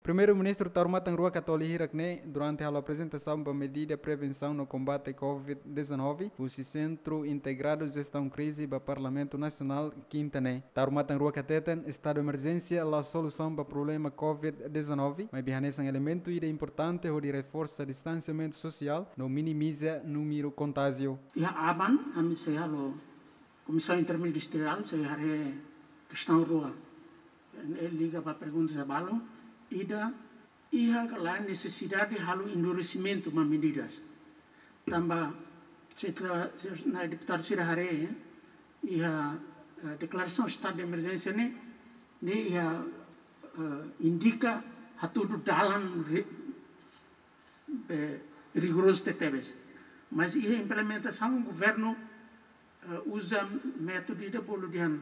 Primeiro-Ministro Taurumatan Rua Catolihirakne, durante a apresentação da medida de prevenção no combate à Covid-19, o Centro Integrado de Gestão Crise do Parlamento Nacional Quintane. Taurumatan Rua Cateten, estado de emergência, a solução para o problema Covid-19, mas bihanesa um elemento importante de reforçar o distanciamento social, não minimiza o número de contágio. Ya aban, kami saya lo Comissão Interministerial, saya hari questão rua. Ele liga para perguntas a balo. Ida ia a necessidade de halu endurecimento de medidas. Tambah na deputado Sirahare ia declaração de estado de emergência ne ia indica hatudo dalam rigoroso tetebes. Mas ia implementação o governo usa método de poluição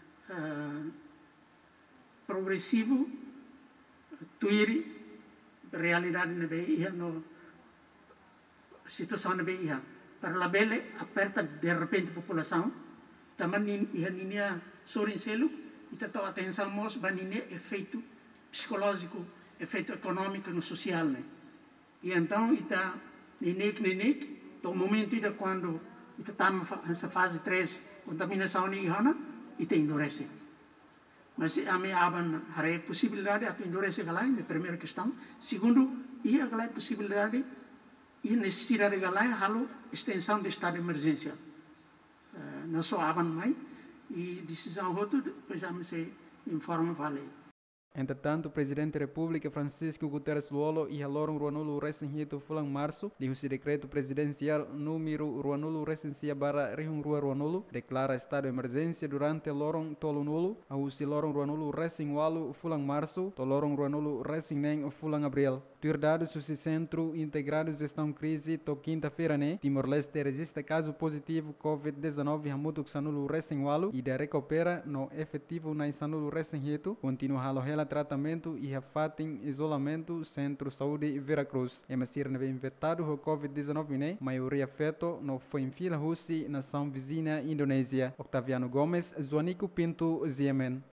progressivo tuiri realidade na BIA no situação na BIA para la bele aperta de repente população também ia sorin selo e tato atenção mos banine efeito psicológico efeito econômico no social né e então ita ninek to momento ida quando ita tam essa fase 3 contaminação ni hana ita endurece. Mas a minha aban hare possibilidade a endurece galai na primeira questão. Segundo, ia galai possibilidade e necessidade galai halo extensão do estado de emergência. Não só aban mai e decisão outra depois a me se informa vale. Entretanto, o presidente da República, Francisco Guterres Luolo, e Loron Ruanulo recém-hito fulang março, diu-se decreto presidencial número Ruanulo recém-cia barra Rihung Rua Ruanulo, declara estado de emergência durante Loron Tolunulo, a-se Loron Ruanulo recém-walu fulang março, to Loron Ruanulo recém-nem fulang abril. Tuirdados o Centro Integrado de Gestão Crise, to quinta-feira, né, Timor-Leste registra caso positivo Covid-19 hamutuk sanulo recém-walu e de recupera no efetivo na sanulo recém-hito, continua halo tratamento e fatem isolamento Centro Saúde Veracruz. É mas na infectado com Covid-19, né? Maioria feito não foi em fila russi nação vizinha Indonésia. Octaviano Gomes, Zuanico Pinto, Ziemen.